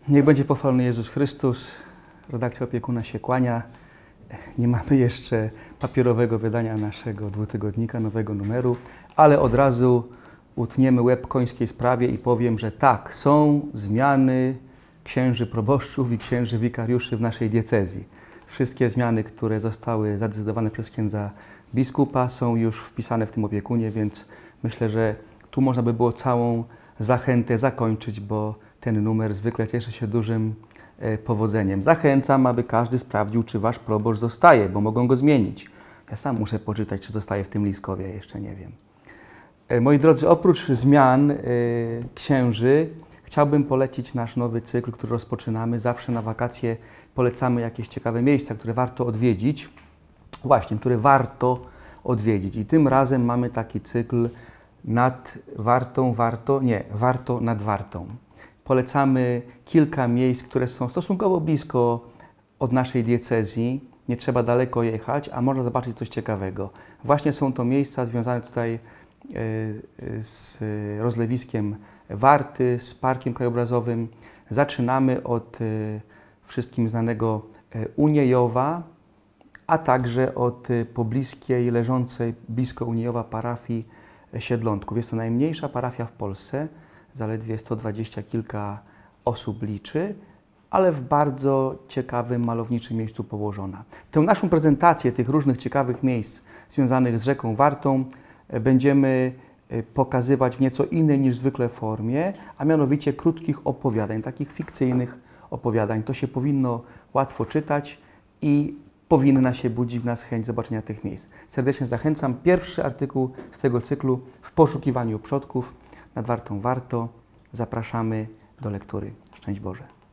Niech będzie pochwalony Jezus Chrystus. Redakcja Opiekuna się kłania. Nie mamy jeszcze papierowego wydania naszego dwutygodnika, nowego numeru, ale od razu utniemy łeb końskiej sprawie i powiem, że tak, są zmiany księży proboszczów i księży wikariuszy w naszej diecezji. Wszystkie zmiany, które zostały zadecydowane przez księdza biskupa, są już wpisane w tym opiekunie, więc myślę, że tu można by było całą zachętę zakończyć, bo ten numer zwykle cieszy się dużym powodzeniem. Zachęcam, aby każdy sprawdził, czy wasz proboszcz zostaje, bo mogą go zmienić. Ja sam muszę poczytać, czy zostaje w tym Liskowie, jeszcze nie wiem. Moi drodzy, oprócz zmian księży, chciałbym polecić nasz nowy cykl, który rozpoczynamy. Zawsze na wakacje polecamy jakieś ciekawe miejsca, które warto odwiedzić. Właśnie, które warto odwiedzić. I tym razem mamy taki cykl nad Wartą, warto nad Wartą. Polecamy kilka miejsc, które są stosunkowo blisko od naszej diecezji. Nie trzeba daleko jechać, a można zobaczyć coś ciekawego. Właśnie są to miejsca związane tutaj z rozlewiskiem Warty, z parkiem krajobrazowym. Zaczynamy od wszystkim znanego Uniejowa, a także od pobliskiej, leżącej blisko Uniejowa parafii Siedlątków. Jest to najmniejsza parafia w Polsce, zaledwie 120 kilka osób liczy, ale w bardzo ciekawym, malowniczym miejscu położona. Tę naszą prezentację tych różnych ciekawych miejsc związanych z rzeką Wartą będziemy pokazywać w nieco innej niż zwykle formie, a mianowicie krótkich opowiadań, takich fikcyjnych opowiadań. To się powinno łatwo czytać i powinna się budzić w nas chęć zobaczenia tych miejsc. Serdecznie zachęcam. Pierwszy artykuł z tego cyklu W poszukiwaniu przodków nad Wartą warto. Zapraszamy do lektury. Szczęść Boże.